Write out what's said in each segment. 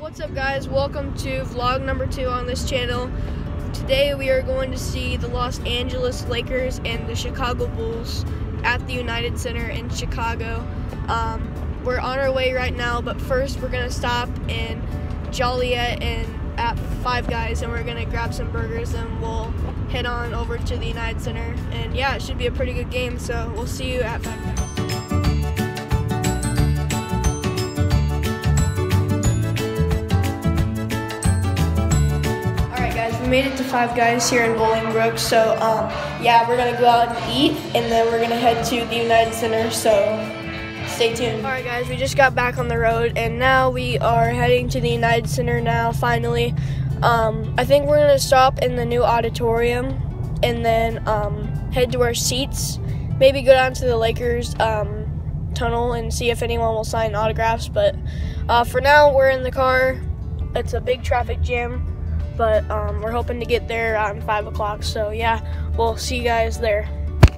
What's up, guys? Welcome to vlog number 2 on this channel. Today we are going to see the Los Angeles Lakers and the Chicago Bulls at the United Center in Chicago. We're on our way right now, but first we're going to stop in Joliet and at Five Guys, and we're going to grab some burgers, and we'll head on over to the United Center. And yeah, it should be a pretty good game, so we'll see you at Five Guys. We made it to Five Guys here in Bolingbrook, so yeah, we're gonna go out and eat, and then we're gonna head to the United Center, so stay tuned. Alright guys, we just got back on the road, and now we are heading to the United Center now, finally. I think we're gonna stop in the new auditorium, and then head to our seats, maybe go down to the Lakers tunnel and see if anyone will sign autographs, but for now, we're in the car. It's a big traffic jam, but we're hoping to get there around 5 o'clock, so yeah, we'll see you guys there.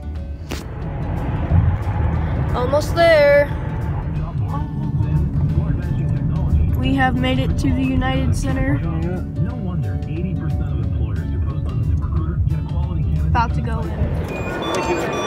Almost there. We have made it to the United Center. About to go in.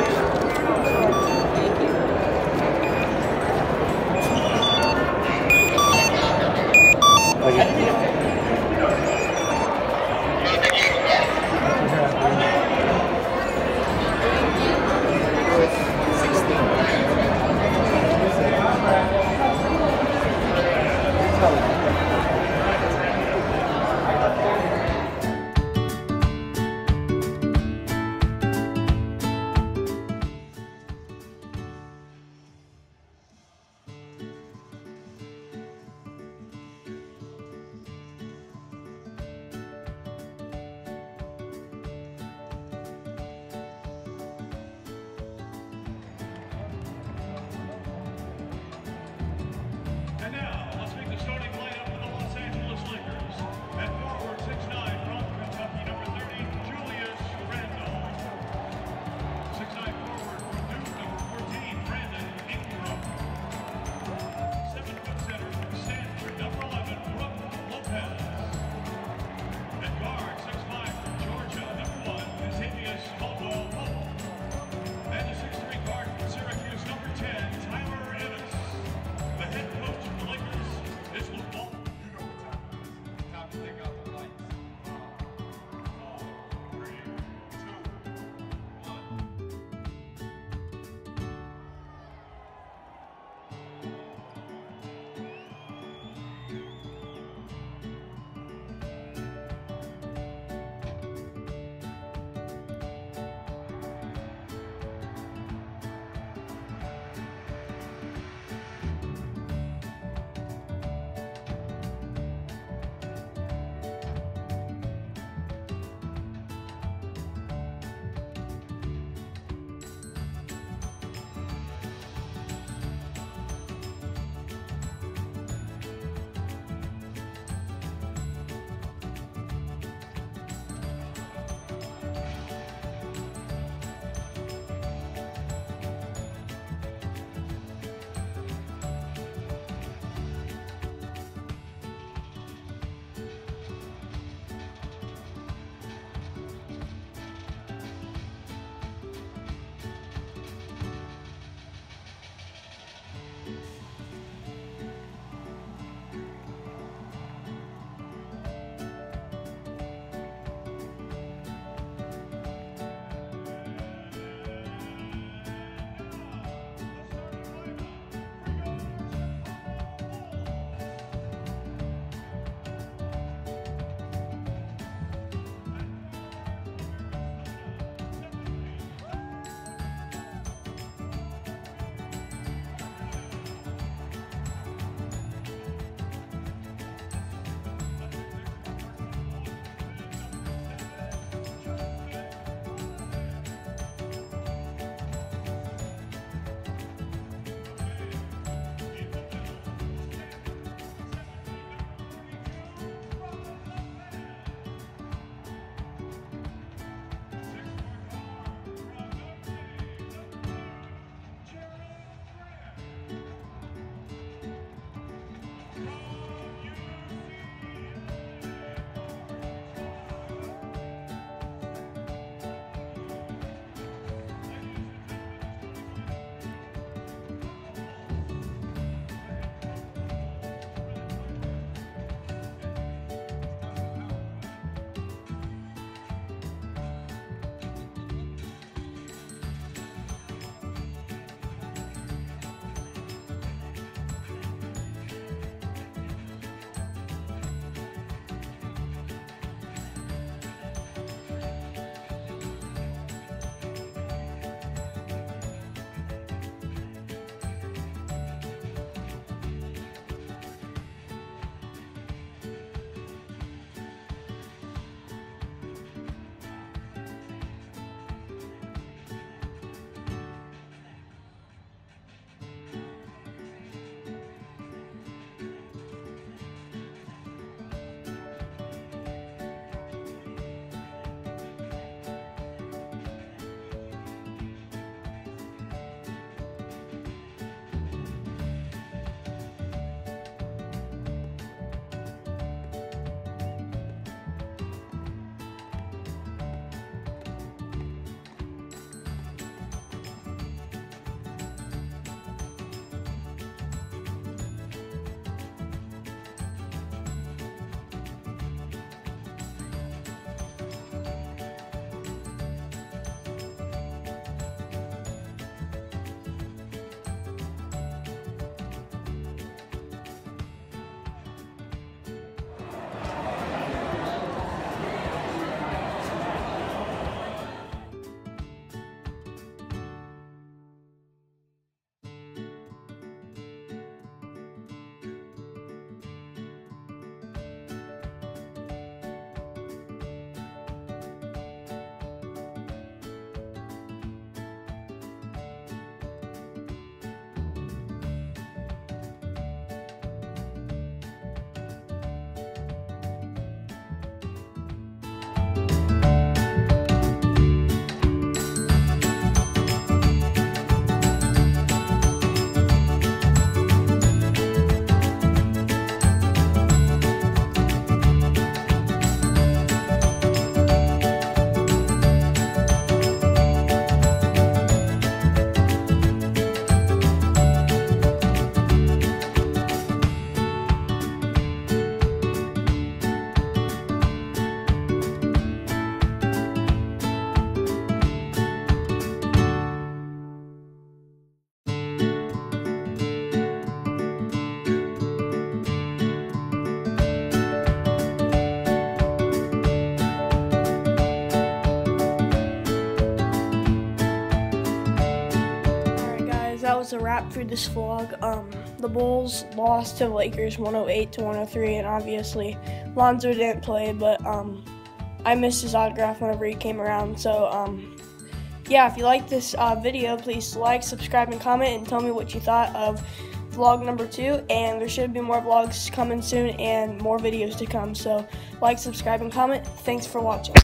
that was a wrap for this vlog. The Bulls lost to the Lakers 108-103, and obviously Lonzo didn't play, but I missed his autograph whenever he came around. So yeah, if you like this video, please like, subscribe, and comment, and tell me what you thought of vlog number 2. And there should be more vlogs coming soon and more videos to come. So like, subscribe, and comment. Thanks for watching.